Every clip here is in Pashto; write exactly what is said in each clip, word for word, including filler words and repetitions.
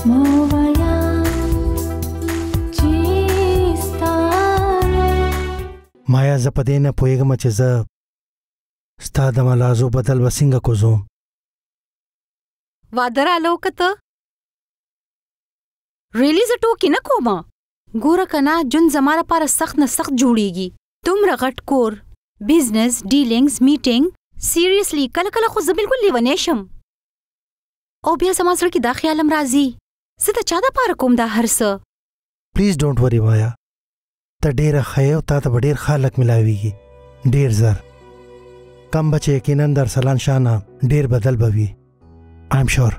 مایا زه په دې نه پوهېږم چې زه ستا د ملازو بدل به څنګه کوزوم. واده راله که ته ریلی زه ټوکې نه کومه. ګوره که نه ژوند زما لپاره سخت نه سخت جوړیږي. دومره غټ کور، بزنس، ډیلینګز، میټینګ، سیریسلی کله کله خو زه بالکل لیونی شم. او بیا زما زړه کې دا خیال هم راځي زه د چا دپاره کوم دا هر څه. پلیز ډونټ وری مایا، ته ډېره ښه یې او تا ته به ډېر خلک ملاویږي ډېر زر. کم بچه یقینا د ارسلان شاه نه ډېر بدل به وي. آیم شور.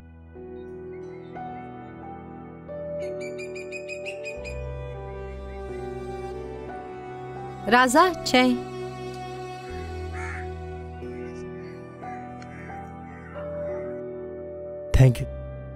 راځه چای. تھینک یو.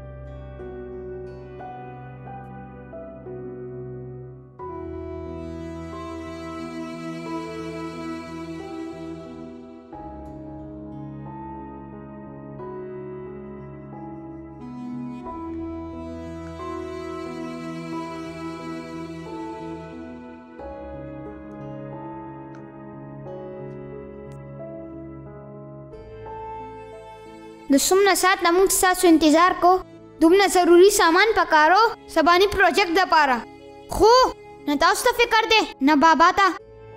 د څومره ساعت نه موږ ستاسو انتظار کو. دومره ضروري سامان پکارو سباني پروجیکټ دپاره، خو نه تاسو ته فکر دی نه بابا ته.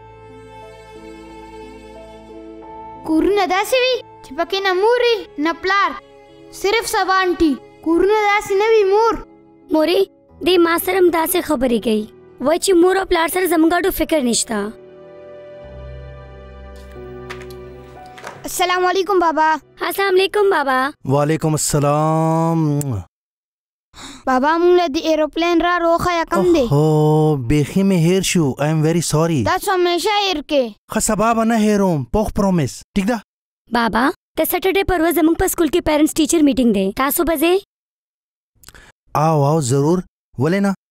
کورونه داسې وي چې پکې نه مور وي نه پلار، صرف سبا انټي. کورونه داسې نه وي مور. مورې دې ما سره هم داسې خبرې کوي، وایي چې مور او پلار سره زموږ ګډو فکر نشته. السلام علیکم بابا. السلام علیکم بابا. وعلیکم السلام. بابا مونږ له د ایروپلین را روخه کم دی. اوه بیخي مې هیر شو. آی ایم ویری سوري. تاسو همیشه هیر کې. ښه سبا به نه هیروم، پوخ پرومیس. ټیک ده بابا. د سټرډے پر ورځ زموږ په سکول کې پیرنټس ټیچر میټینګ دی، تاسو به ځئ؟ آو آو ضرور، ولې نه.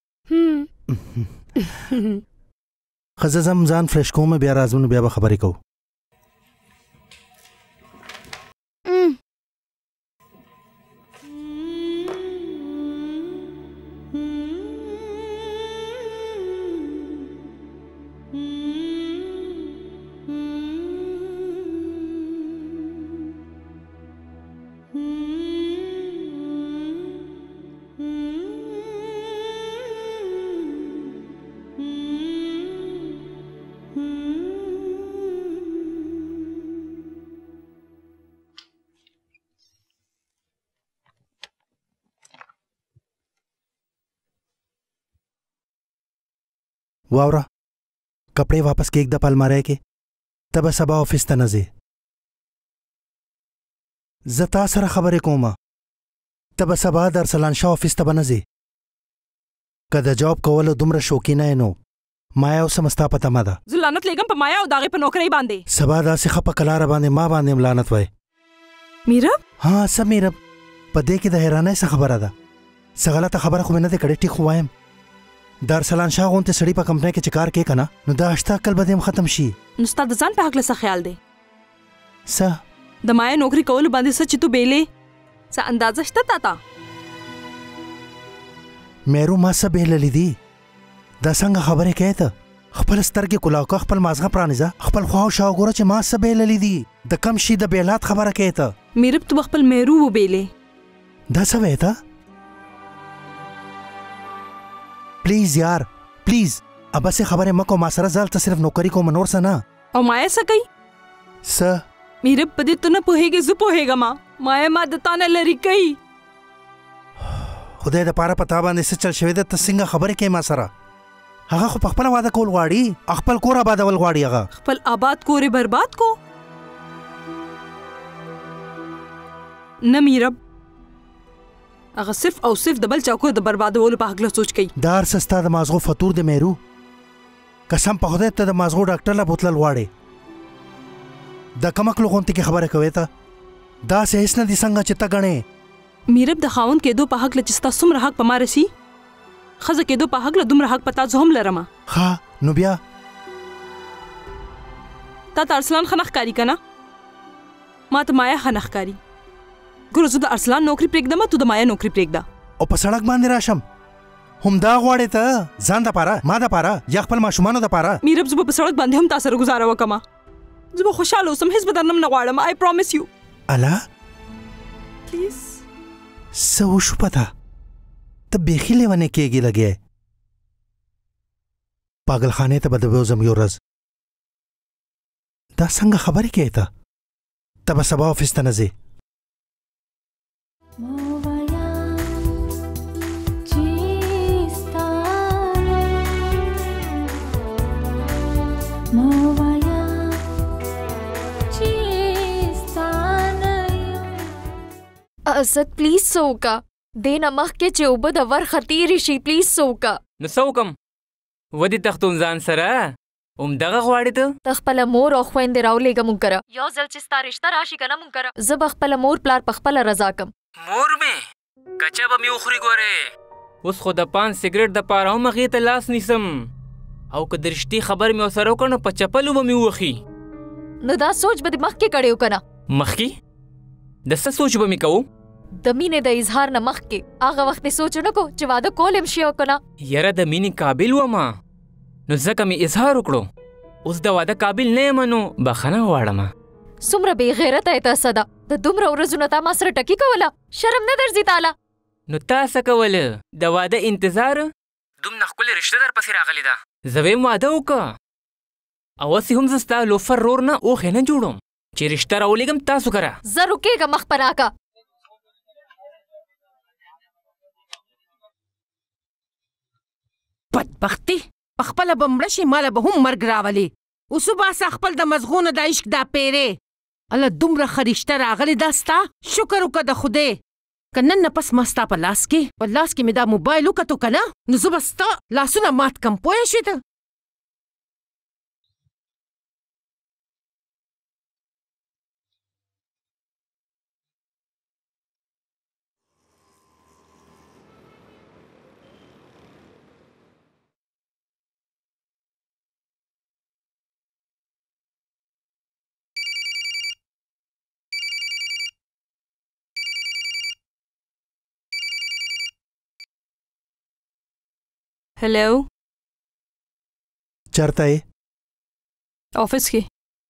ښه زه ځم ځان فرش کوم، بیا راځو نو بیا به خبرې کوو. واوره کپڑے واپس کېږده په الماری کې، ته به سبا آفس ته نه ځې. زه تا سره خبرې کوم، ته به سبا د ارسلان شاه آفس ته به نه ځې. که د جاب کولو دومره شوقینه یې نو مایا اوس هم ستا په تمه ده. زه لعنت لېږم په مایا او د هغې په نوکرۍ باندې. سبا داسې ښه په کلاره باندې ما باندې هم لعنت وایې. میرب؟ ها څه میرب؟ په دې کې د حیرانۍ څه خبره ده؟ څه غلطه خبره خو مې نه دی کړې، ټیک خو وایم. د ارسلان شاه غونته سړي په کمپنۍ کې چې کار کوي که نه، نو دا اشته عقل به دې هم ختم شي. نو ستا د ځان په هکله څه خیال دی؟ څه د مایا نوکري کولو باندې څه چې تو بیلې څه اندازه شته تا ته؟ میرو ما څه بیللی دي؟ دا څنګه خبرې کوې ته؟ خپل سترګې کولاو که، خپل مازغه پرانیزه، خپل خوا او شا وګوره چې ما څه بیللی دي. د کم شي د بیلات خبره کوې ته؟ میرب تو خپل میرو وبیلې. دا څه وایې ته؟ پلیز یار پلیز ابسې خبرې مه کوه ما سره، زه هلته صرف نوکري کوم نور څه نه. او مایا څه کوي؟ څه میرب په دې ته نه پوهېږې، زه پوهېږم. مایا ما د تا نه لرې کوي. خدای دپاره په تا باندې څه چل شوی ده، ته څنګه خبرې کوې ما سره؟ هغه خو په خپله واده کول غواړي، خپل کور آبادول غواړي. هغه خپل آباد کور یې برباد کو. نه میرب، هغه صرف او صرف د بل چا کور د بربادولو په هکله سوچ کوي. دا هر څه ستا د مازغو فطور دی میرو. قسم په خدای ته د مازغو ډاکټر له بوتلل غواړې. د کمکلو غونتې کې خبرې کوې ته؟ داسې هېڅ نه دي څنګه چې ته ګڼې. میرب د خاوند کېدو په هکله چې ستا څومره حق په ما رسي، ښځه کېدو په هکله دومره حق په تا زه هم لرمه. ښه نو بیا تا ته ارسلان ښه نه ښکاري که نه؟ ما ته مایا ښه نه ښکاري. ګوره زه د ارسلان نوکري پرېږدم، تو د مایا نوکري پرېږده. او په سړک باندې راشم همدا غواړې ته ځان دپاره ما دپاره یا خپل ماشومانو دپاره میرب زه به په سړک باندې هم تا سره ګزاره وکړم زه به خوشحاله اوسم هېڅ به درنه نه غواړم آی پرامیس یو الا پلیز څه وشو پته ته بیخي لیونې کېږي لګې پاگلخانې ته به د بوځم یو ورځ دا څنګه خبرې کوې ته ته به سبا افس ته نه ځې اسد پلیز سوکا دینا مخ کې چې اوبه د ورخه تیرې شي پلیز سوکا نو څه وکم ودې تختون ځان سره همدغه غواړې ته ته خپله مور او خویندې راولېږه مونږ کره یو ځل چې ستا رشته راشي که نه مونږ کره زه به خپله مور پلار په خپله رضا کم مور مې کچه به مې وخوري ګورې اوس خو د پان سګرټ دپاره هم هغې ته لاس نیسم او که د رښتې خبر مې ورسره وکړ نو په چپلو به مې ووښي نو دا سوچ به دې مخکې کړی و که نه مخکې د څه سوچ به مې کوو د مینې د اظهار نه مخکې هغه وخت یې سوچ ونه کو چې واده کول هم شي او که نه یاره د مینې قابل ومه نو ځکه مې اظهار وکړو اوس د واده قابل نه یم نو بخښنه غواړم څومره بې غیرته یې ته سده د دومره ورځو نه تا ما سره ټکي کوله شرم نه درځي تاله نو تا څه کوله د واده انتظار دومره ښکلې رشته در پسې راغلې ده زه ویم واده وکړه او اوس هم زه ستا لوفر رور نه اوښې نه جوړم چې رشته راولېږم تاسو کره زه رکېږه مخ په راکه بدبختي پخپله به مړه شي ماله به هم مرګ راولي اوس وباسه خپل د مزغونو د عشق دا پیرې الله دومره ښه رشته راغلې دا ستا شکر وکړه د خدای که نن نه پس ما ستا په لاس کې په لاس کې مې دا موبایل وکتو که نه نو زه به ستا لاسونه مات کم پوه شوې ته هلو چرته یې آفس کې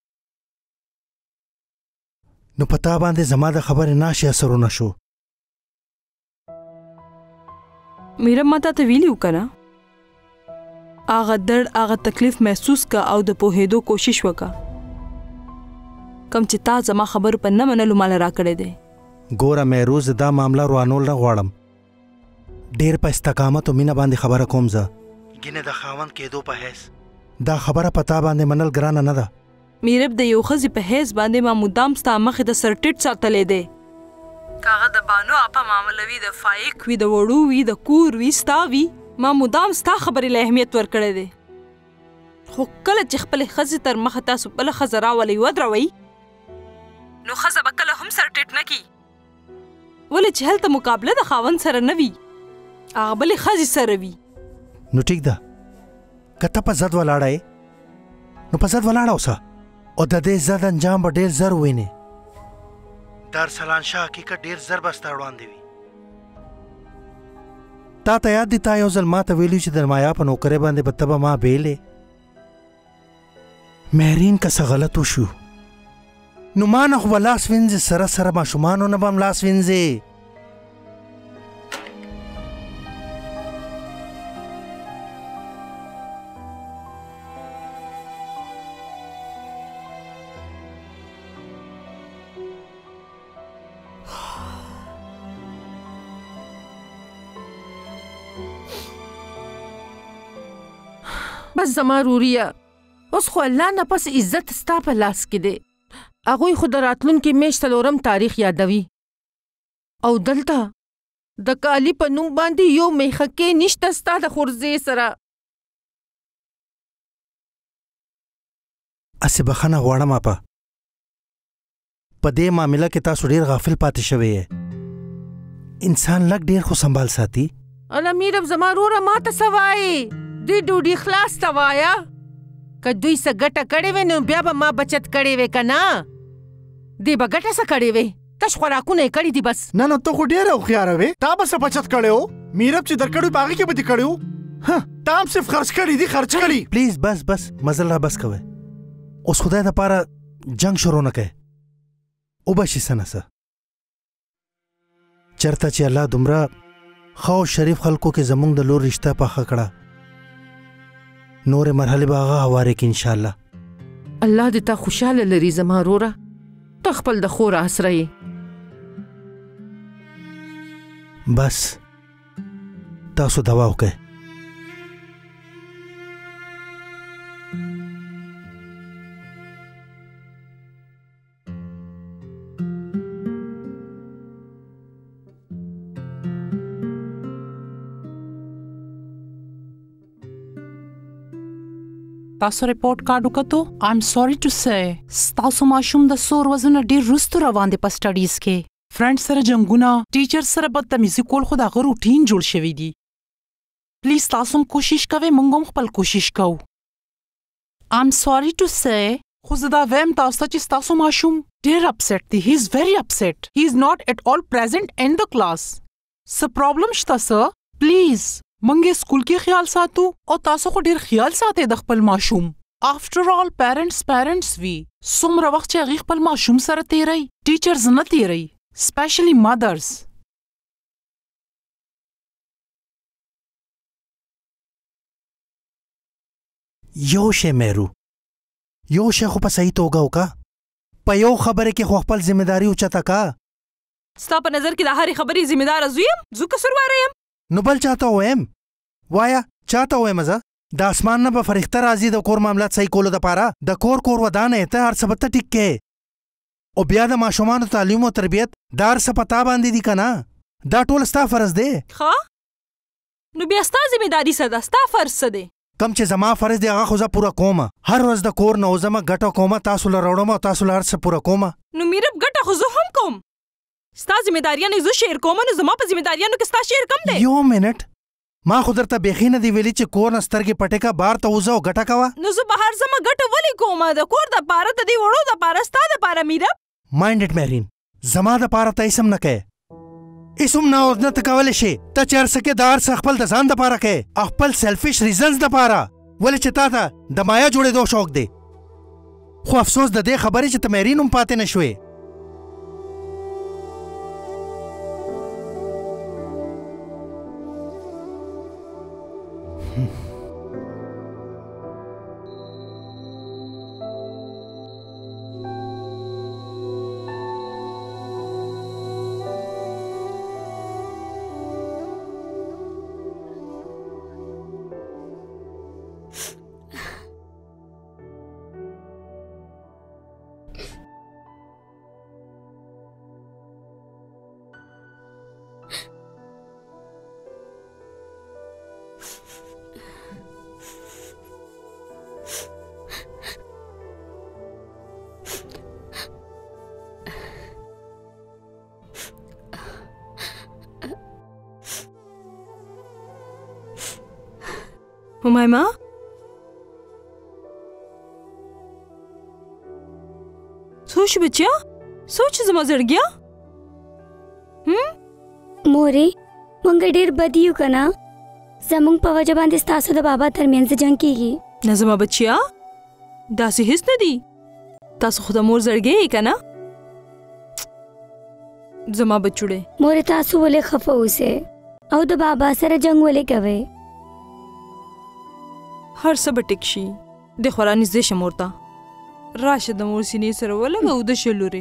نو په تا باندې زما د خبرې ناشې اثر ونه شو میرب ما تا ته ویلي و که نه هغه درد هغه تکلیف محسوس که او د پوهېدو کوشش وکړه کم چې تا زما خبرو په نه منلو ماله راکړی دی ګوره مهروز دا معامله روانول نه غواړم ډېر په استقامت او مینه باندې خبره کوم زه ګینې د خاوند کېدو په حیث دا خبره په تا باندې منل ګرانه نه ده میرب د یو ښځې په حیث باندې ما مدام ستا مخې ته سر ټیټ ساتلی دی که هغه د بانو اپه معامله وي د فایق وي د وړو وي د کور وي ستا وي ما مدام ستا خبرې له اهمیت ورکړی دی خو کله چې خپلې ښځې تر مخه تاسو بله ښځه راولئ ودروئ نو ښځه به کله هم سر ټیټ نه کي ولې چې هلته مقابله د خاوند سره نه وي هغه بلې ښځې سره وي نو ټیک ده که ته په ضد ولاړه یې نو په ضد ولاړه اوسه او د دې ضد انجام به ډېر زر ووینې د ارسلان شاه حقیقت ډېر زر به ستا وړاندې وي تا ته یاد دي تا یو ځل ما ته ویلي چې د مایا په نوکرۍ باندې به ته به ما بیلې مهرین که څه غلط وشو نو ما نه خو به لاس وینځې سره سره ماشومانو نه به هم لاس وینځې بس زما روريه اوس خو الله نه پس عزت ستا په لاس کې دی هغوی خو د راتلونکي میاشت څلورم تاریخ یادوي او دلته د کالي په نوم باندې یو میخکې نشته ستا د خورزې سره اسې بخښنه غواړم اپا په دې معامله کې تاسو ډېر غافل پاتې شوی یې انسان لږ ډېر خو سنبال ساتي الله میرب زما روره ما ته څه وایې دوی ډوډۍ خلاص ته وایه که دوی څه ګټه کړې وې نو بیا به ما بچت کړې وې که نه دې به ګټه څه کړې وې تش خوراکونه یې کړي دي بس. نه نه ته خو ډېره هوښیاره وې. تا به څه بچت کړی و؟ میرب چې درکړی په هغې کې به دې کړی و. تا هم صرف خرچ کړي دي خرچ کړي. پلیز بس بس مزل را بس کوئ. اوس خدای دپاره جنګ شروع نه کوئ. وبشي څه نه څه. چېرته چې الله دومره ښه او شریف خلکو کې زموږ د لور رشته پخه کړه، نورې مرحلې به هغه هوارې کړي انشاءالله. الله دې تا خوشحاله لري زما وروره. ته خپل د خور اسره یې. بس تاسو دوا وکئ. تاسو ریپورت کارت وکړو. آی ایم سوري ټو سے تاسو ماشوم د سور وزن ډیر رستو روان دي په سټډیز کې. فرند سره جنگونه، ټیچر سره بدتمیزي کول خو د هغه روټین جوړ شوی دی. پلیز تاسو هم کوشش کوئ، موږ هم خپل کوشش کوو. آی ایم سوري ټو سے خو زه دا وایم تاسو ته چې تاسو ماشوم ډیر اپسیټ دی. هی از ویری اپسیټ. هی از ناٹ ایٹ آل پریزنٹ ان د کلاس. څه پرابلم شته څه؟ پلیز منګه سکول کې خیال ساتو او تاسو خو ډیر خیال ساتئ د خپل ماشوم. آفټر آل پیرنټس پیرنټس وی. څومره وخت چې هغې خپل ماشوم سره تیری، ټیچرز نه تیری، سپیشلی مدرز. یو شی مهرو، یو شی خو په صحیح توګه وکړه. په یو خبره کې خو خپل ذمہداري اوچته کا. ستا په نظر کې د هرې خبرې ذمہداره زه یم؟ زه قصورواره یم؟ نو بل چاته وایم؟ وایا چاته وایم زه؟ د اسمان نه به فرښته راځي د کور معاملات صحیح کولو دپاره. د کور کور ودانه ته هر څه به ته ټیک کې. او بیا د ماشومانو تعلیم او تربیت دا هر څه په تا باندې دي که نه؟ دا ټول ستا فرض دی. ښه نو بیا ستا ذمہداري څه ده؟ ستا فرض څه دی؟ کم چې زما فرض دی هغه خو زه پوره کومه. هر ورځ د کور نه وځمه، ګټه کومه، تاسو له راوړم او تاسو له هر څه پوره کومه. نو میرب ګټه خو زه هم کوم. ستا ذمہداریانې زه شیر کوم، نو زما په ذمہداریانو کې ستا شیر کم دی. یو منټ، ما خو درته بیخي نه دی ویلي چې کور نه سترګې پټې که، بار ته وځه او ګټه کوه. نو زه بهر ځمه ګټه ولې کومه؟ د کور دپاره، د دې وړو دپاره، ستا دپاره میرب. مایند اټ مهرین، زما دپاره ته اسم نه کوې. اسم نه او نه ته کولی شې. ته چې هر څه کې د هر څه خپل د ځان دپاره کوې، خپل سیلفش ریزنز دپاره. ولې چې تا ته د مایا جوړېدو شوق دی. خو افسوس د دې خبرې چې ته مهرین هم پاتې نه شوې. हुमायमा सोच बच्चा सोच زما زړګیا. هم مورې مونږ ډېر بد یو که نه؟ زموږ په وجه باندې ستاسو د بابا ترمنځ جنګ کېږي. نه زما بچیا داسې هېڅ نه دي. تاسو خو د مور زړګی یې که نه؟ زما بچوړې مورې تاسو ولې خفه اوسئ او د بابا سره جنګ ولې کوئ؟ هر څه به ټیک شي. د خورا نږدې شه مور ته. راشه د مور سینې سره ولګه او د شه لورې.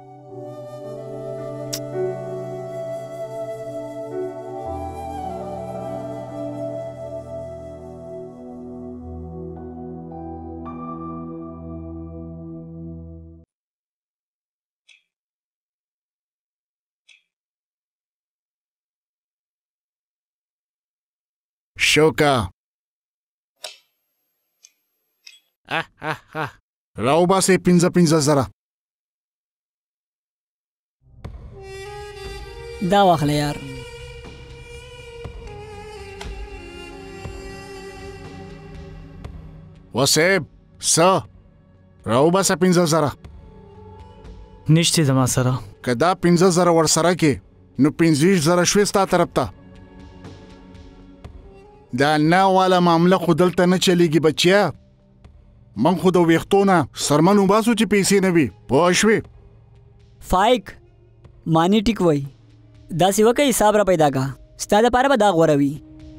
شوکا راو باسه پنځه پنځه زره. دا واخله یار. وسیب س راو باسه پنځه زره. نشته زما سره. که دا پنځه زره ورسره کې نو پنځه زره شوې ستا طرف ته. دا نه والا معامله خو دلته نه چلیږي بچیا. من خو د ویښتو نه سرمن وباسو چې پیسې نه وي. پوه شوې؟ فایق مانی ټیک وای داسې وکه حساب را پیدا کا ستا دپاره به دا غوره وي.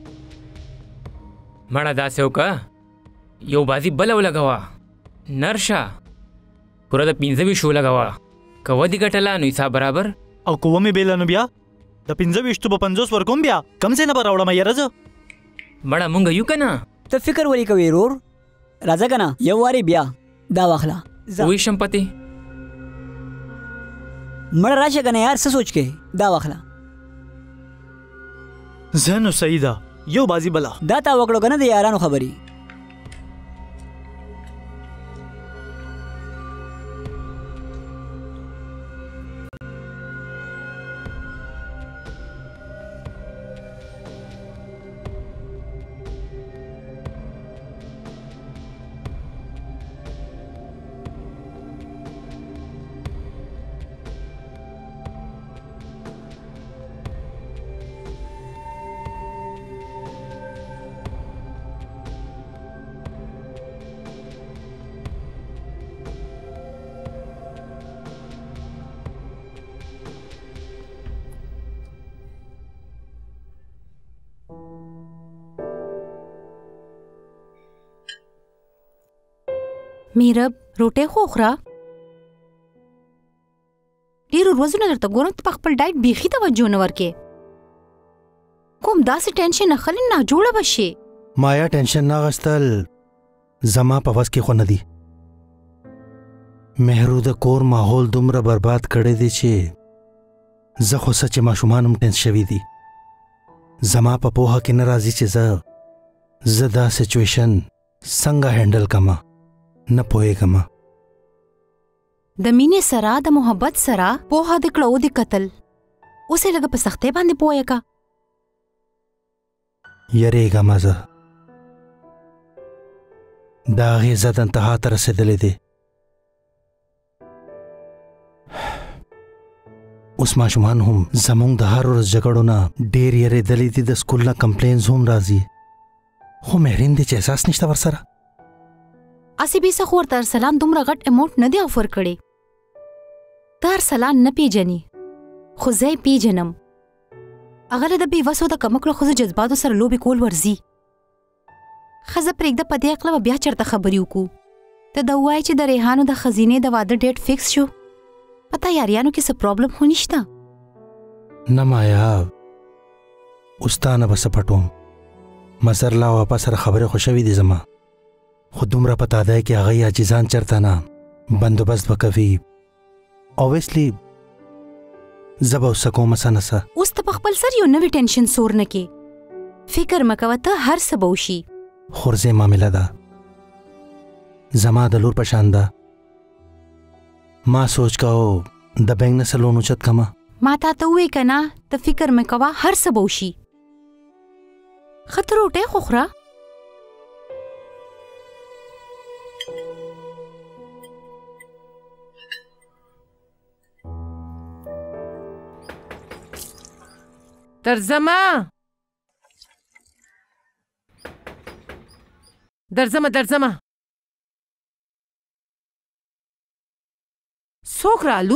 مړه داسې وکه یو بازي بله ولګوه نرشه پوره د پنځه ویشتو ولګوه. که ودې ګټله نو حساب برابر. او که ومې بیله نو بیا د پنځه ویشتو به پنځوس ورکوم بیا کم ځای نه به راوړم یاره زه. مړه مونږ یو که نه. ته فکر ولې کوې رور؟ راځه که نه یو وارې بیا دا واخله. وویشم پتې مړه راشه که نه یار څه سوچ کې دا واخله. زه نو صحیح ده یو بازي بله. دا تا وکړو که نه د یارانو خبرې. میرب روټۍ خو وخوره. ډېرو ورځونه درته ګورم ته په خپل ډایټ بیخي توجه نه ورکې. کوم داسې ټینشن اخلې ناجوړه به شې. مایا ټینشن نه اخیستل زما په وس کې خو نه دي. مهرو د کور ماحول دومره برباد کړی دی چې زه خو څه چې ماشومان هم ټینس شوي دي. زما په پوهه کې نه راځي چې زه زه دا سچویشن څنګه هینډل کما نه پوهېږم. د مینې سره د محبت سره پوهه د کړو د قتل اوس یې لږه په سختۍ باندې پوهه کا. یریږم زه د هغې زد انتها ته رسېدلی دی. اوس ماشومان هم زموږ د هر ورځ جګړو نه ډېر یریدلی دي. د سکول نه کمپلینز هم راځي خو مهرین دی چې احساس نشته ورسره. اسی بي څه خو ورته ارسلان دومره غټ اماونټ نه دی افر کړی. ته ارسلان نه پیژنې خو زه یې پیژنم. هغه له د بې وسو د کمکړو ښځو جذباتو سره لوبې کول ورځي. ښځه پرېږده په دې عقله به بیا چېرته خبرې وکړو. ته دا ووایې چې د ریحانو د خزینې د واده ډیټ فکس شو. په تیاریانو کې څه پرابلم خو نشته؟ نه مایا اوس تا نه به څه پټوم. مظهر لا واپا سره خبرې خو شوي دي زما خو دومره پته دی چې هغه عاجزان چېرته نه بندوبست به کوي. اوبویسلی زه به اوس څه کوم څه نه څه. اوس ته په خپل سر یو نوی ټینشن سور نه کې. فکر مه کوه ته هر څه به وشي. خورځې معامله ده زما د لور په شان ده. ما سوچ کوو د بینک نه څه لون اوچت کړمه. ما تا ته ووایې که نه ته فکر مه کوه هر څه به وشي. ښه ته روټۍ خو خوره. درځمه درځمه درځمه څوک رالو؟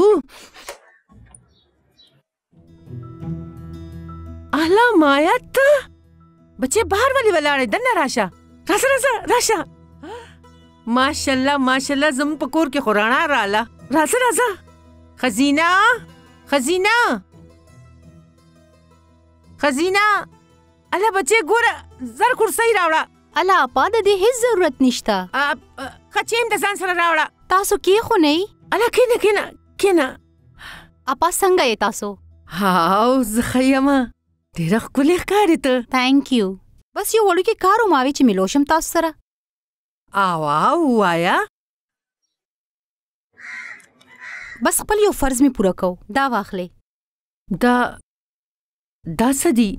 اهلا مایا ته بچې بهر ولې ولاړې؟ دننه راشه راشه راشه راشه. ماشاءالله ماشاءالله زموږ په کور کې خو رڼا راله. راځه راځه. خزینه خزینه خزینه الله بچې ګوره زر کرسۍ راوړه. الله اپا د دې هیڅ ضرورت نشته. خچیم د ځان سره راوړه. تاسو کېښونئ. الله کښېنه کښېنه کښېنه. اپا څنګه یې تاسو؟ هاو زه ښه یمه. ډېره ښکلې ښکارې ته. تھینک یو. بس یو وړوکی کار وماوې چې ملو شم تاسو سره. او او ووایه. بس خپل یو فرض مې پوره کو. دا واخلې. دا دا څه دي؟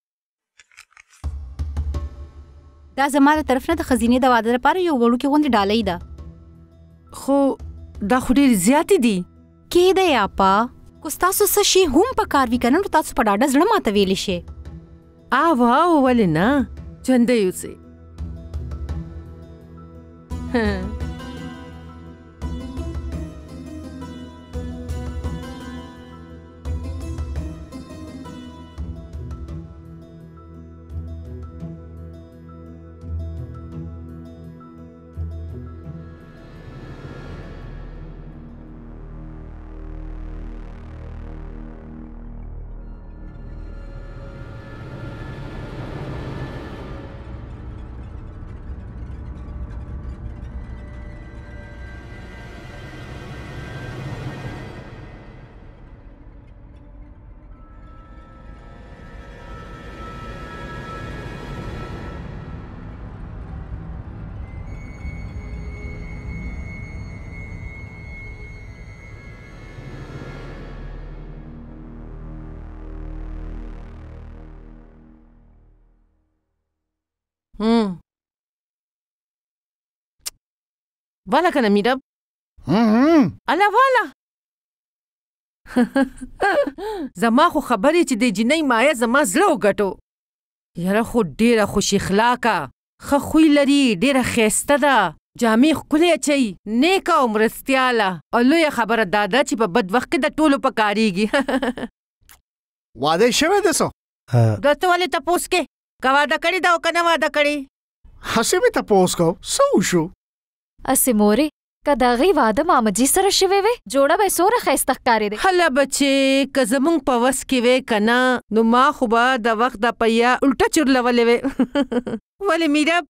دا زما د طرف نه د خزینې د واده لپاره یو وړوکې غوندې ډالۍ ده. خو دا خو ډېرې زیاتې دي. کې دی اپا کو ستاسو څه شي هم پکار وي کنه نو تاسو په ډاډه زړه ماته ویلی شي. آ واو ولې نه ژوندی اوسئ. Hmm. والا کنه میرب. الا والا. زما خو خبرې چې د جنۍ مایا زما زړه وګټو. یاره خو ډېره خوش اخلاقه ښه خوی لري ډېره ښایسته ده جامې ښکلې اچوي نیکه او مرستیاله او لویه خبره دا ده چې په بد وخت کې د ټولو په کارېږي. واده شوی ده څه؟ دا ته ولې تپوس کې که واده کړې ده او که نه واده کړې؟ هسې مې تپوس کو څه وشو؟ اسې مورې که د هغې واده مامجي سره شوی وی جوړه به یې څومره ښایسته ښکارېدی. هله بچې که زموږ په وس کې وی که نه نو ما خو به د وخت د پیا الټه چورلولې وې. ولې میرب؟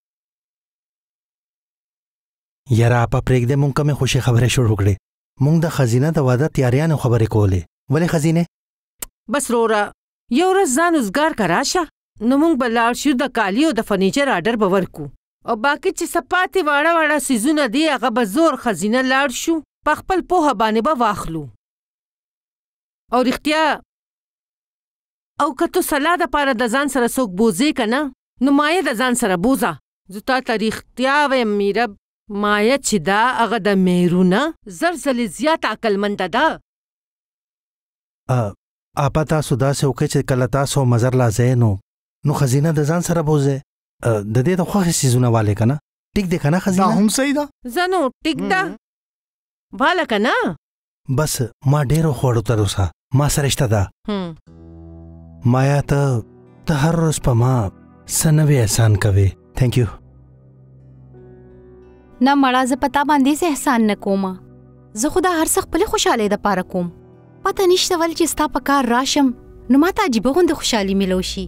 یاره اپا پرېږدې مونږ کمې خوشې خبرې شروع کړې. مونږ د ښځینه د واده تیاریانو خبرې کولې. ولې ښځینې؟ بس روره یو ورځ ځان اوزګار که راشه نو مونږ به لاړ شو د کالي او د فرنیچر آډر به ورکو او باقي چې څه پاتې واړه واړه څیزونه دي هغه به زور ښځینه لاړ شو په خپل پوهه باندې به واخلو. او رښتیا او که ته سلا دپاره د ځان سره څوک بوځې که نه نو مایه د ځان سره بوځه. زه تا ته رښتیا وایم میرب مایه چې ده هغه د مهرونه زر ځلې زیاته عقلمنده ده. اپا تاسو داسې وکړئ چې کله تاسو مزر لا ځئ نو نو ښځینه د ځان سره بوځئ د دې د خوښې څیزونه والې که نه ټیک دی که نه ښځینه؟ دا هم صحیح ده. زه نو ټیک ده واله که نه. بس ما ډېرو خوړو تر اوسه ما سره شته ده. مایا ته ته هر روز په ما څه نوی احسان کوې. تھینک یو. نه مړه زه په تا باندې څه احسان نه کومه. زه خو دا هر څه خپلې خوشحالۍ دپاره کوم. پته نشته ولې چې ستا په کار راشم نو ما ته عجیبه غوندې خوشحالي میلو شي.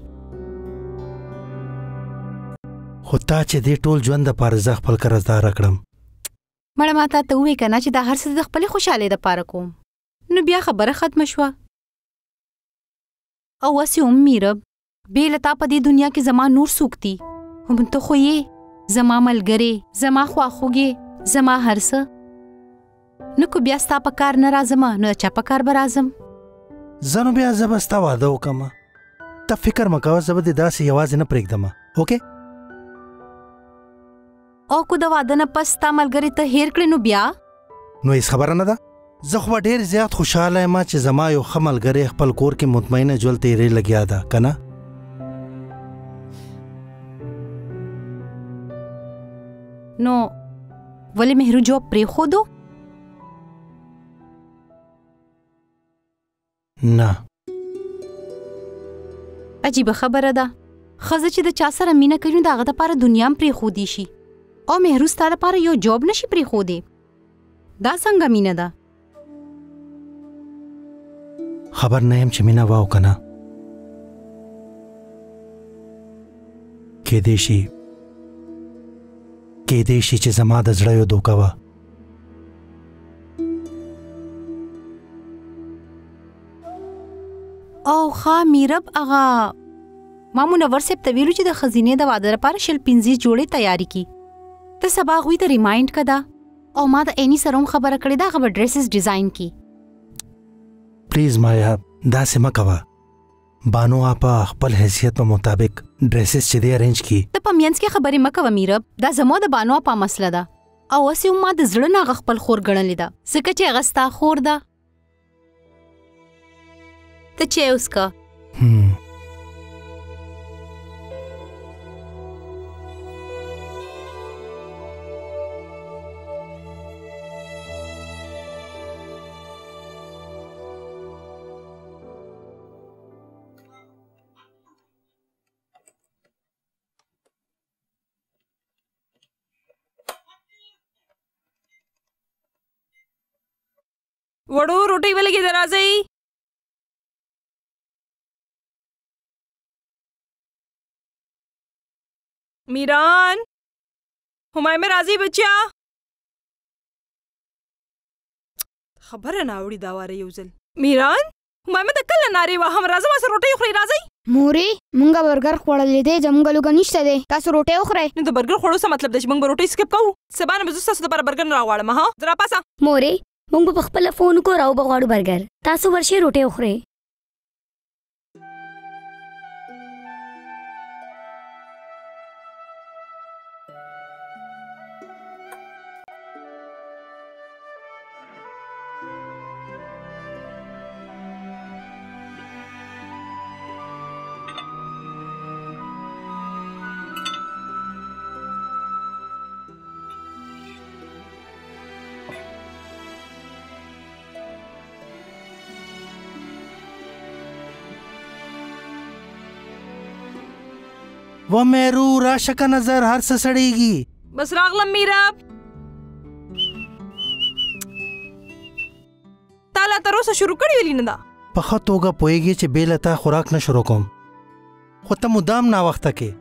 خو تا چې دې ټول ژوند دپاره زه خپل قرضداره کړم. مړه ما تا ته ووایې که نه چې دا هر څه د خپلې خوشحالۍ دپاره کوم نو بیا خبره ختمه شوه. او هسې هم میرب بې له تا په دې دنیا کې زما نور څوک دي؟ هم ته خو یې زما ملګرې زما خواخوږې زما هر څه. نو که بیا ستا په کار نه راځم نو د چا په کار به راځم؟ زه نو بیا زه به ستا واده وکړم. ته فکر مه کوه زه به دې داسې یوازې نه پرېږدم. اوکې؟ او که د واده نه پس ستا ملګرې ته هیر کړې نو بیا؟ نو هېڅ خبره نه ده. زه خو به ډېر زیات خوشحاله یم چې زما یو ښه ملګری خپل کور کې مطمئنه ژوند تېرې لګیا ده که نه؟ نو ولې مهرو جواب پرېښودو؟ نه. عجیبه خبره ده. ښځه چې د چا سره مینه کوي نو د هغه دپاره دنیا هم پرېښودی شي او مهرو ستا لپاره یو جاب نشي پرېښودی. دا څنګه مینه ده؟ خبر نه یم چې مینه وا او که نه. کیدای شي کیدای شي چې زما د زړه یو دوکه وه. او ښه میرب هغه ما منور صاحب ته ویلو چې د ښځینې د واده لپاره شل پنځه جوړې تیاري کړي. ته سبا هغوی ته ریمایند که ده او ما د عیني سره هم خبره کړې ده هغه به ډریسز ډیزاین کړي. پلیز مایا داسې مه کوه. بانو اپا خپل حیثیت په مطابق ډریسز چې دی ارینج کړي. ته په منځ کې خبرې مه کوه میرب. دا زما د بانو اپا مسله ده او هسې هم ما د زړه نه هغه خپل خور ګڼلې ده ځکه چې هغه ستا خور ده ته چای وڅښه. هم وړو روټۍ ولګي درازئ. میران همای مې راځي بچیا. خبره نه اوري دا واره یو ځل. میران همای مې د کله نارې وهم راځه ما سره روټۍ خورئ راځئ. مورې مونږه برګر خوړلی دی زمونږ لوګه نشته دی تاسو روټۍ وخورئ. نو د برګر خوړو څه مطلب دی چې موږ به روټۍ سکپ کوو؟ سبا نه به زه ستاسو دپاره برګر نه راغواړم. ها زه راپاسه. مورې مونږ په خپله فون کو راو بغواړو برګر تاسو ورشئ روټۍ وخورئ. و مېرو راشه که نظر هر څه سړېږي. بس راغلم میرا. تا لا تر اوسه شروع کړې ولې نه ده؟ په ښه توګه پوهېږي چې بې له تا خوراک نه شروع کوم خو ته مدام ناوخته کې.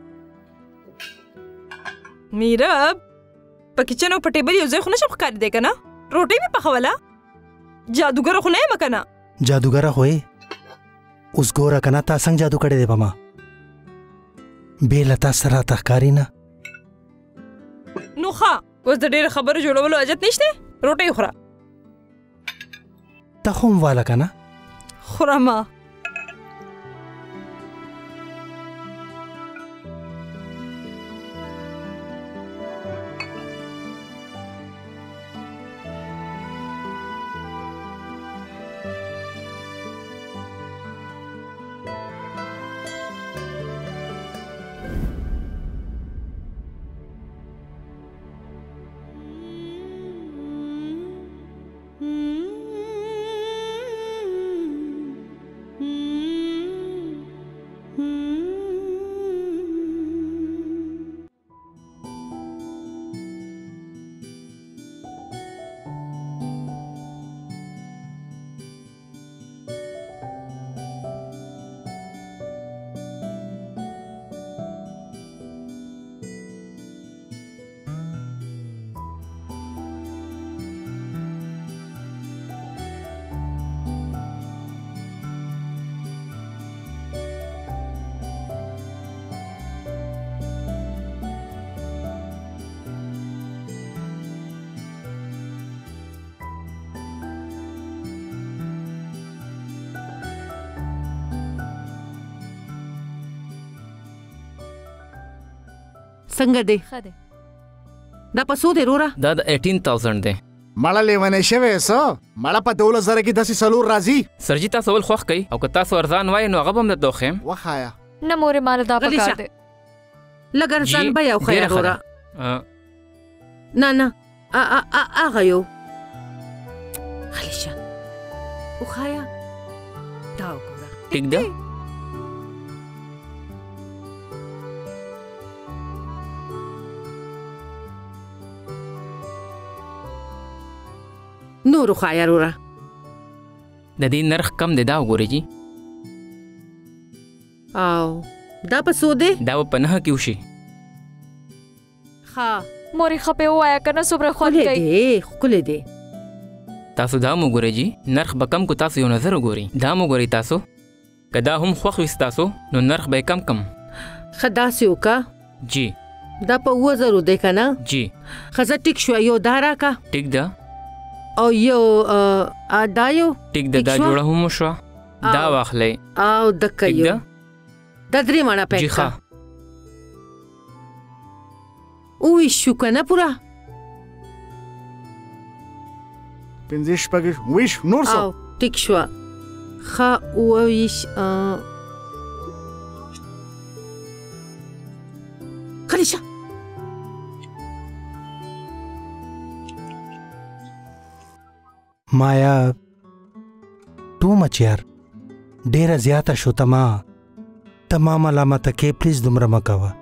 میرا په کچن او په ټیبل یو ځای خو نشم ښکارېدی که نه؟ روټۍ مې پخوله. جادوګره خو نه یم که نه؟ جادوګره خو یې. اوس ګوره که نه تا څنګه جادو کړی دی په ما؟ بې له تا سره راته ښکاري نه. نو ښه اوس د ډېرو خبرو جوړولو حاجت نشته. روټۍ وخوره. ته خو هم واله که نه؟ خورمه. څنګه دی؟ ښه دی. دا په څو دی وروره؟ دا د eighteen thousand دی. مړه لیونی شوی څه؟ مړه په دولس زره کې داسې څلور راځي. سرجي تاسو ول خوښ کوئ او که تاسو ارزان وایئ نو هغه به هم درته وښیم. وښایه. نه مورې ماله دا پکار دی. لږ ارزان به یې وښیه وروره. نه نه هغه یو غلی شه وښایه. دا وګوره. ټیک ده؟ نور وښایه وروره. د دې نرخ کم دی دا وګورئ جي. او دا په څو دی؟ دا به په نهه کې وشي. ښه مورې ښه پې ووایه که نه څومره خوند کوي. ښکلی دی ښکلی دی. تاسو دا هم وګورئ جي نرخ به کم کو. تاسو یو نظر وګورئ. دا هم وګورئ تاسو که دا هم خوښ وي ستاسو نو نرخ به یې کم کم. ښه داسې وکړه جي. دا په اووه زرو دی که نه؟ جي. ښه زه ټیک شوه یو دا راکړه. ټیک ده. او یو دا یو ټیک ده. دا جوړه هم وشوه. دا واخلئ. او دکه یو. دا درې مڼه پیک جي ښه. اوویشت شو که نه پوره؟ پنځه شپږ ویشت نور څه؟ او ټیک شوه. ښه اوه ویشت غلی شه. مایا ټو مچ یار ډیره زیاته شو تما تما ملامته کې پلیز دومره مه کوه.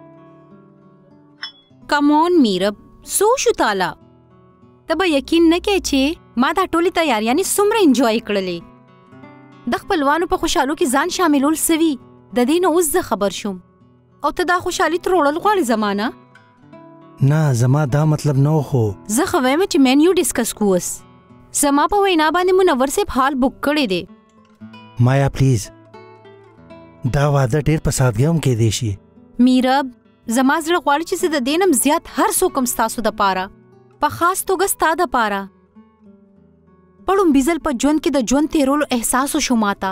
کم آن میرب سو شو تاله ته به یقین نه کوې چې ما دا ټولې تیاریانې څومره انجوای کړلې. د خپلوانو په خوشحالو کې ځان شاملول سوي د دې نه اوس زه خبر شوم او ته دا خوشحالي تروړل غواړې زما نه؟ نه زما دا مطلب نه و خو زه خو وایم چې مینیو ډسکس کو اوس. زما په وینا باندې منور صاحب حال بک کړی دی. مایا پلیز دا واده ډېر په سادګۍ هم کېدی شي. میرب زما زړه غواړي چې زه د دې نه هم زیات هر څوک هم ستاسو دپاره په خاص توګه ستا دپاره په ړومبي ځل په ژوند کې د ژوند تېرولو احساس وشو ماته.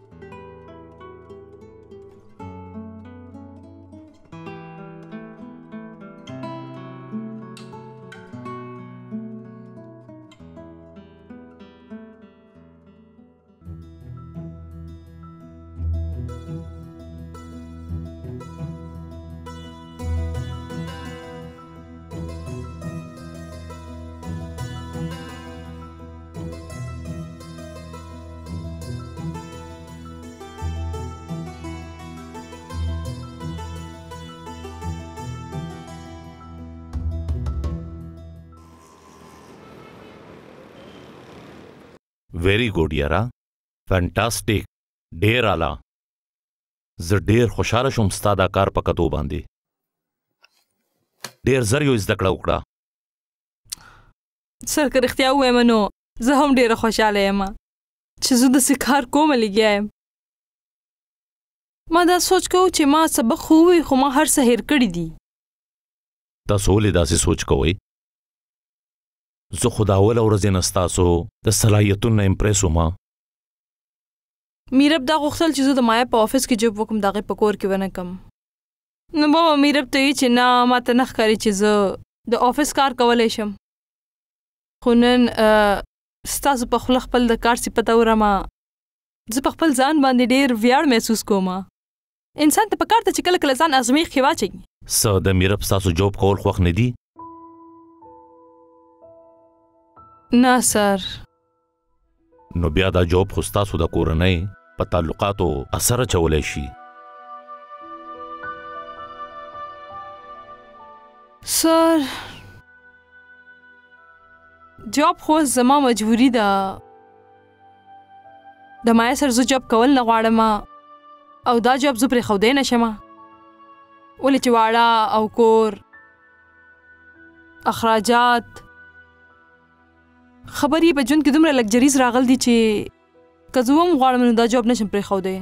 ویری ګوډ یاره فانټاسټیک ډیر اعلی. زه ډیر خوشحاله شوم ستا دا کار په کتو باندې. ډیر زر یو زده کړه وکړه. سر که رښتیا ووایم نو زه هم ډیره خوشحاله یم چې زه داسې کار کومه لګیا یم. ما دا سوچ کوو چې ما سبق خو ووی خو ما هر څه هیر کړي دي. تاسو ولې داسې سوچ کوئ؟ زه خو د اوله ورځې نه ستاسو د صلاحیتونو نه امپریس وم. میرب دا غوښتل چې زه د مایا په آفس کې جوب وکړم د هغې په کور کې ونه کړم. نو بابا میرب ته وی چې نه ما ته نه ښکاري چې زه د آفس کار کولی شم. خو نن ستاسو په خوله خپل د کار صفت اورمه زه په خپل ځان باندې ډېر ویاړ محسوس کوم. انسان ته پکار ته چې کله کله ځان ازمیښت کې واچوي. څه د میرب ستاسو جوب کول خوښ نه دي؟ نه سر. نو بیا دا جوب خو ستاسو د کورنۍ په تعلقاتو اثر اچولی شي. سر جاب خو زما مجبوري ده. د مایا سره زه جاب کول نه غواړم او دا جاب زه پرېښودی نه شم ولې چې واړه او کور اخراجات خبر یې په ژوند کې دومره لګجریز راغل دي چې که زه هم غواړم نو دا جاب نشم پرېښودی.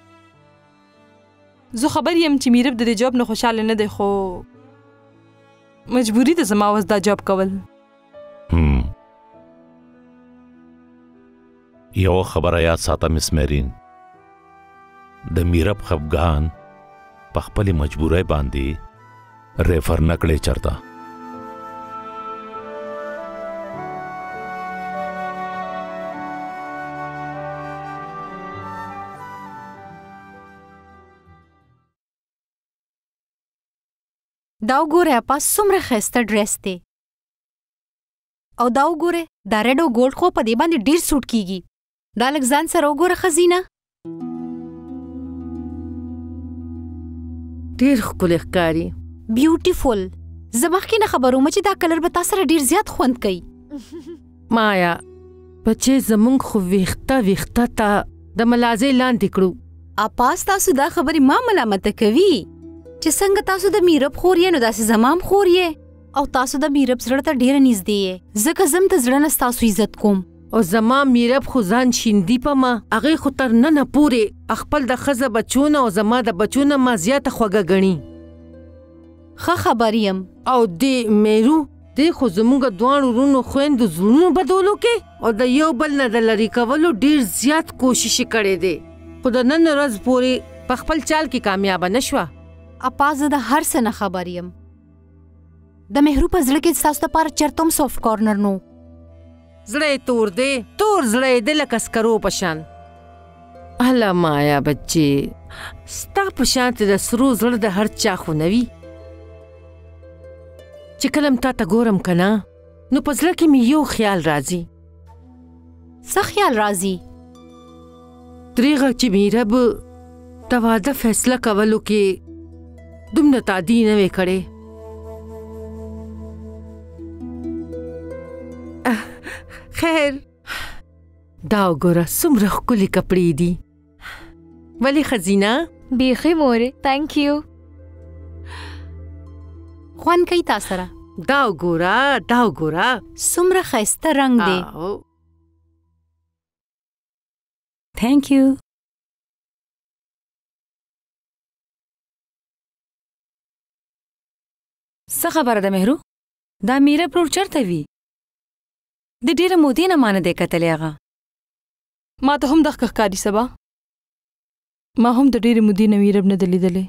زه خبر یم چې میرب د دې جاب نه خوشحاله نه دی خو مجبوري ده زما اوس دا جاب کول. یو خبره یاد ساته مس میرین، د میرب خفګان په خپلې مجبورۍ باندې ریفر نه کړی چرته. دا وګوره اپا څومره ښایسته ډریس دی او دا وګوره دا ریډ او ګولډ خو په دې باندې ډېر سوټ کیږي. دا لږ ځان سره وګوره ښځینه. ډېر ښکلی ښکاري. بیوټیفول. زه مخکې نه خبر وم چې دا کلر به تا سره ډېر زیات خوند کوي. مایا بچې زمونږ خو ویښته ویښته ته د ملازۍ لاندې کړو. اپا ستاسو دا خبرې ما ملامته کوي چې څنګه تاسو د میرب خور یې نو داسې زما هم خور یې او تاسو د میرب زړه ته ډېره نږدې یې ځکه زه هم د زړه نه ستاسو عزت کوم. او زما میرب خو ځان شیندي په ما هغې خو تر ننه پورې خپل د ښځه بچونه او زما د بچونه ما زیاته خوږه ګڼي. ښه خبر یم. او دې میرو دې خو زموږ دواړو وروڼو خویندو زړونو بدولو کې او د یو بل نه د لرې کولو ډېر زیات کوشش یې کړی دی خو د نن ورځ پورې په خپل چال کې کامیابه نه شوه. اپا زه د هر څه نه خبر یم. د مهرو په زړه کې ستاسو دپاره چېرته هم سافټ کارنر نو. زړه یې تور دی، تور زړه یې دی لکه سکرو په شان. هله مایا بچې ستا په شانتې د سرو زړه د هر چا خو نه وي چې کله م تا ته ګورم که نه نو په زړه کې مې یو خیال راځي. څه خیال راځي؟ دریغه چې میرب د واده فیصله کولو کې دومره تادي نه وې کړې. خیر دا وګوره څومره ښکلي کپړې دي. ولې ښځینه؟ بیخي مورې تھینک یو. خوند کوي تا سره؟ دا وګوره دا وګوره څومره ښایسته رنګ دی. تھینک یو. څه خبره ده مهرو؟ دا میره پلور چرته وي؟ د ډېره مودې نه ما نه دی کتلی هغه. ما ته هم دغه ښکاري سبا. ما هم د ډېرې مودې نه میرب نه ده لیدلی.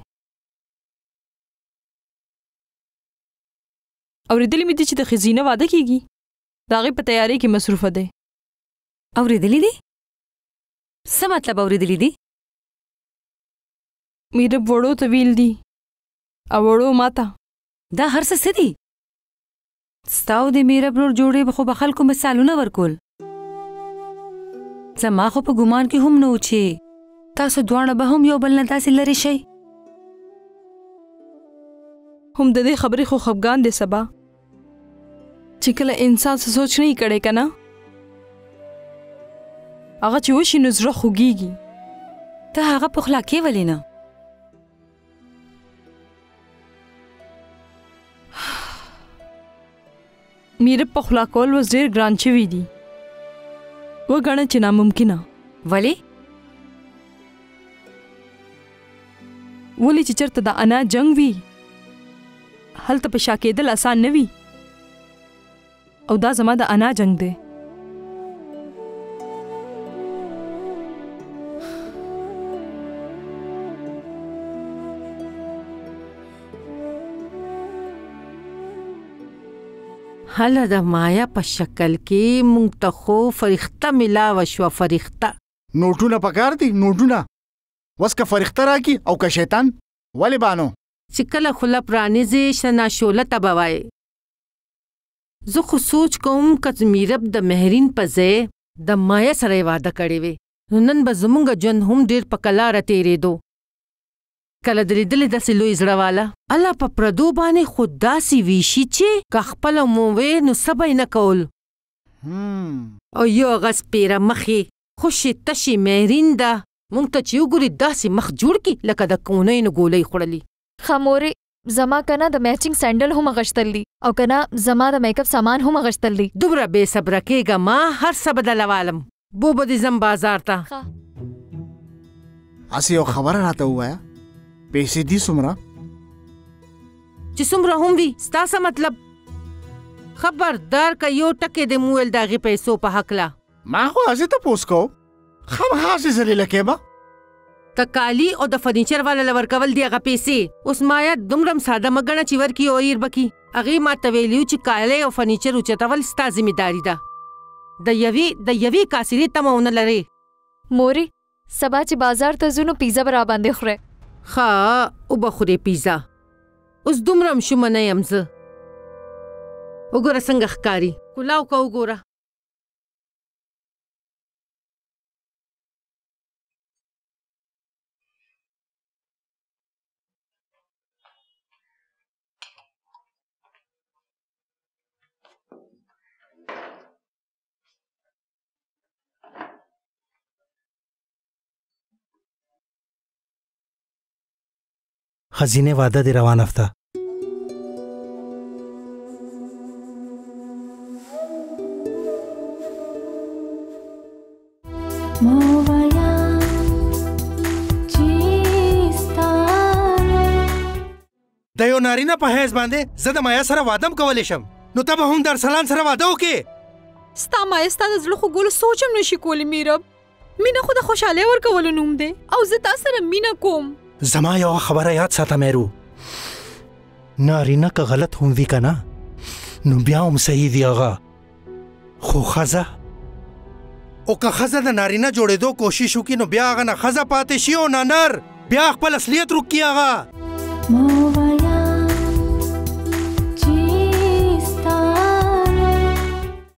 اورېدلی مې دي چې د ښځینه واده کېږي. د هغې په تیارۍ کې مصروفه دی. اورېدلی دي؟ څه مطلب اورېدلی دي؟ میرب وړو ته ویل دي او وړو ما ته. دا هر څه څه دي؟ ستا او د میرب لور جوړې به خو به خلکو مثالونه ورکول. زما خو په ګمان کې هم نه و چې تاسو دواړه به هم یو بل نه داسې لرې شئ. هم د دې خبرې خو خفګان دی سبا چې کله انسان څه سوچ نه یي کړی که نه هغه چې وشي نو زړه خوږېږي. ته هغه پخلا کې ولې نه؟ میرب پخلا کول اوس ډېر ګران شوي دي. وګڼه چې ناممکنه. ولې؟ ولې چې چېرته د انا جنګ وي هلته په شا کېدل اسان نه وي او دا زما د انا جنګ دی. هله د مایا په شکل کې مونږ ته خو فرښته میلاوه شوه. فرښته نوټونه پکار دي نوټونه. وس که فرښته راکي او که شیطان. ولې بانو چې کله خوله پرانیزې شنا شوله ته به وایې. زه خو سوچ کوم که میرب د مهرین په ځای د مایا سره یې واده کړی وې نو نن به زمونږ ژوند هم ډېر په کلاره تېرېدو. کله د لیدلې داسې لوی زړه والا الله په پردو باندې خو داسې ویشي چې که خپله مو وې نو څه به یې نه کول. او یو هغه سپېره مخې خوشې تشې مهرین ده مونږ ته چې وګوري داسې مخ جوړ کړي لکه د کونیو نه ګولۍ خوړلي. ښه مورې زما که نه د میچنګ سینډل هم اغوښتل دي او که نه زما د میک اپ سامان هم اغوښتل دي. دومره بې صبره کېږه ما هر څه به دلوالم. بو به دې ځم بازار ته. هسې یو خبره راته ووایه پیسې دي څومره؟ چې څومره هم وي ستا څه مطلب؟ خبردار که یو ټکی دې مو ویل د هغې پیسو په هکله. ما خو هسې تپوس کوم خامخا هسې ذلیله کېږه. که کالي او د فرنیچر والا له ورکول دي هغه پیسې اوس مایا دومره م ساده مه ګڼه چې ورکي او ایر به کي. هغې ما ته ویلي وو چې کالی او فرنیچر اوچتول ستا ذمېداري ده. د یوې د یوې کاسرې تمه ونه لرې. مورې سبا چې بازار ته ځو نو پیزا به راباندې خورې. ښه وبه خورې پیزا. اوس دومره م شومه نه یم زه. وګوره څنګه ښکاري. کلاو که وګوره. خزینه واده دی روان افته. د یو نارینه په حیث باندې زه د مایا سره وادم کولی شم نو ته به هم در سلان سره واده وکې. ستا مایا ستا د زړه خوږولو سوچ هم نشي کولی میرب. مینه خو د خوشحالۍ ورکولو نوم دی او زه تا سره مینه کوم. زما یو خبره یاد ساته مهرو. نارینه که غلط هم وي که نه نو بیا هم صحیح وي هغه. خو ښځه او که خزه د نارینه جوړېدو کوشش وکړي نو بیا هغه نه خزه پاتې شي او نه نر بیا خپل اصلیت روکي هغه